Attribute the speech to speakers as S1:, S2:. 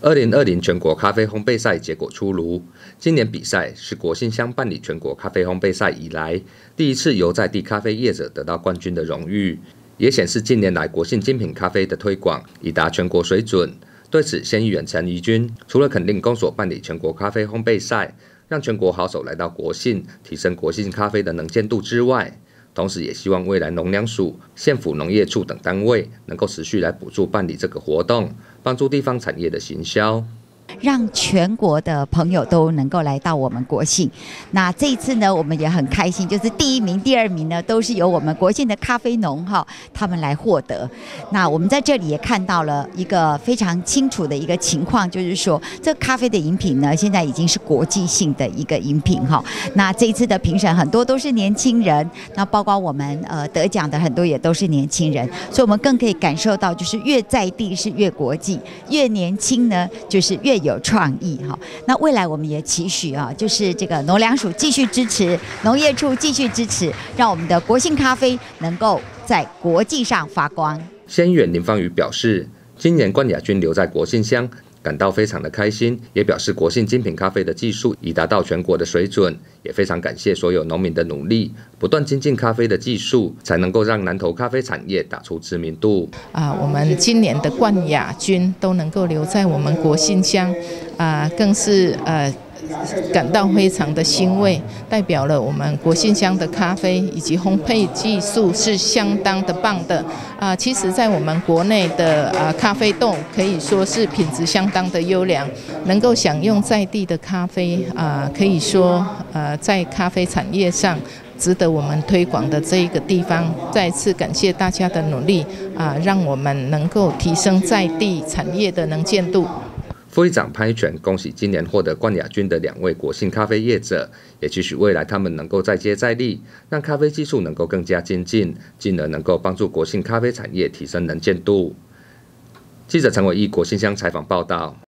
S1: 2020全国咖啡烘焙赛结果出炉，今年比赛是国信乡办理全国咖啡烘焙赛以来第一次由在地咖啡业者得到冠军的荣誉，也显示近年来国信精品咖啡的推广已达全国水准。对此，县议员陈怡君除了肯定公所办理全国咖啡烘焙赛，让全国好手来到国信，提升国信咖啡的能见度之外，同时也希望未来农粮署、县府农业处等单位能够持续来补助办理这个活动，帮助地方产业的行销，
S2: 让全国的朋友都能够来到我们国信。那这一次呢，我们也很开心，就是第1名、第2名呢，都是由我们国信的咖啡农他们来获得。那我们在这里也看到了一个非常清楚的一个情况，就是说这咖啡的饮品呢，现在已经是国际性的一个饮品那这一次的评审很多都是年轻人，那包括我们得奖的很多也都是年轻人，所以我们更可以感受到，就是越在地是越国际，越年轻呢就是越有创意那未来我们也期许就是这个农粮署继续支持，农业处继续支持，让我们的国信咖啡能够在国际上发光。
S1: 县议员林芳瑜表示，今年冠亚军留在国信乡，感到非常的开心，也表示国信精品咖啡的技术已达到全国的水准，也非常感谢所有农民的努力，不断精进咖啡的技术，才能够让南投咖啡产业打出知名度。
S3: 我们今年的冠亚军都能够留在我们国信乡，更是感到非常的欣慰，代表了我们国信乡的咖啡以及烘焙技术是相当的棒的。其实在我们国内的咖啡豆可以说是品质相当的优良，能够享用在地的咖啡，可以说在咖啡产业上值得我们推广的这一个地方，再次感谢大家的努力让我们能够提升在地产业的能见度。
S1: 副议长潘一全恭喜今年获得冠亚军的2位国信咖啡业者，也期许未来他们能够再接再厉，让咖啡技术能够更加精进，进而能够帮助国信咖啡产业提升能见度。记者陈伟毅国信乡采访报道。